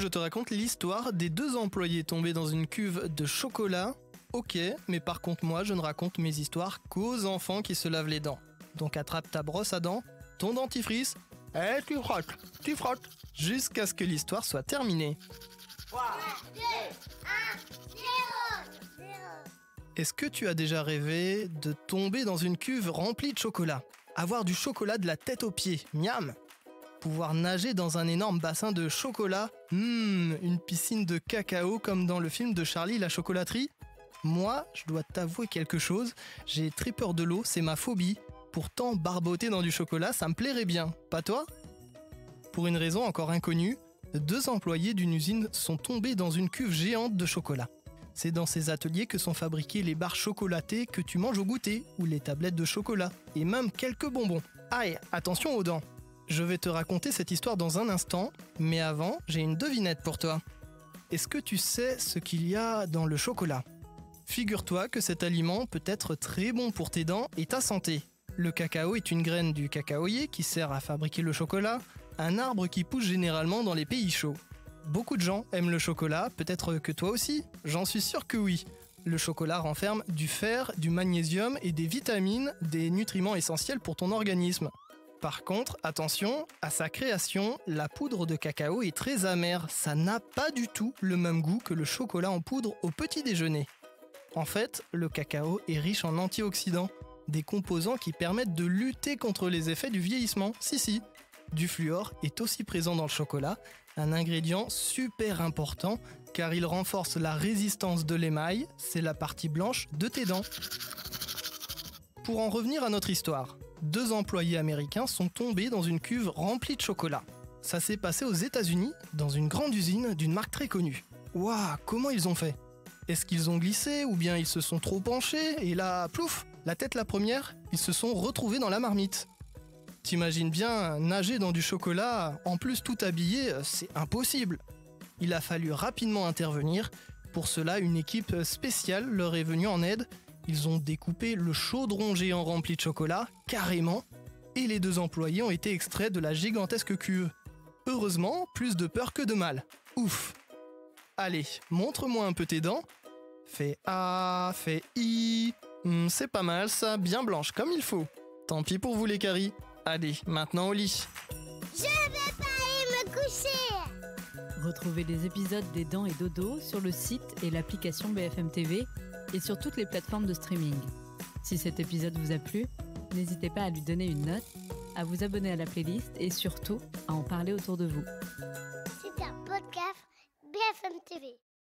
je te raconte l'histoire des 2 employés tombés dans une cuve de chocolat. Ok, mais par contre moi je ne raconte mes histoires qu'aux enfants qui se lavent les dents. Donc attrape ta brosse à dents, ton dentifrice, et tu frottes, jusqu'à ce que l'histoire soit terminée. 3, 2, 1, 0. Est-ce que tu as déjà rêvé de tomber dans une cuve remplie de chocolat? Avoir du chocolat de la tête aux pieds, miam! Pouvoir nager dans un énorme bassin de chocolat, une piscine de cacao comme dans le film de Charlie la chocolaterie? Moi, je dois t'avouer quelque chose, j'ai très peur de l'eau, c'est ma phobie. Pourtant, barboter dans du chocolat, ça me plairait bien, pas toi? Pour une raison encore inconnue, 2 employés d'une usine sont tombés dans une cuve géante de chocolat. C'est dans ces ateliers que sont fabriquées les barres chocolatées que tu manges au goûter, ou les tablettes de chocolat, et même quelques bonbons. Aïe, attention aux dents! Je vais te raconter cette histoire dans un instant, mais avant, j'ai une devinette pour toi. Est-ce que tu sais ce qu'il y a dans le chocolat? Figure-toi que cet aliment peut être très bon pour tes dents et ta santé. Le cacao est une graine du cacaoyer qui sert à fabriquer le chocolat, un arbre qui pousse généralement dans les pays chauds. Beaucoup de gens aiment le chocolat, peut-être que toi aussi, j'en suis sûr que oui. Le chocolat renferme du fer, du magnésium et des vitamines, des nutriments essentiels pour ton organisme. Par contre, attention, à sa création, la poudre de cacao est très amère, ça n'a pas du tout le même goût que le chocolat en poudre au petit déjeuner. En fait, le cacao est riche en antioxydants, des composants qui permettent de lutter contre les effets du vieillissement. Si. Du fluor est aussi présent dans le chocolat, un ingrédient super important car il renforce la résistance de l'émail, c'est la partie blanche de tes dents. Pour en revenir à notre histoire, 2 employés américains sont tombés dans une cuve remplie de chocolat. Ça s'est passé aux États-Unis, dans une grande usine d'une marque très connue. Waouh, comment ils ont fait? Est-ce qu'ils ont glissé ou bien ils se sont trop penchés et là, plouf, la tête la première, ils se sont retrouvés dans la marmite. T'imagines bien nager dans du chocolat, en plus tout habillé, c'est impossible. Il a fallu rapidement intervenir. Pour cela, une équipe spéciale leur est venue en aide. Ils ont découpé le chaudron géant rempli de chocolat, carrément, et les 2 employés ont été extraits de la gigantesque cuve. Heureusement, plus de peur que de mal. Ouf! Allez, montre-moi un peu tes dents. Fais A, fais I. C'est pas mal ça, bien blanche comme il faut. Tant pis pour vous les caries. Allez, maintenant au lit. Je vais pas aller me coucher. Retrouvez les épisodes des Dents et Dodo sur le site et l'application BFM TV et sur toutes les plateformes de streaming. Si cet épisode vous a plu, n'hésitez pas à lui donner une note, à vous abonner à la playlist et surtout à en parler autour de vous. C'est un podcast BFM TV.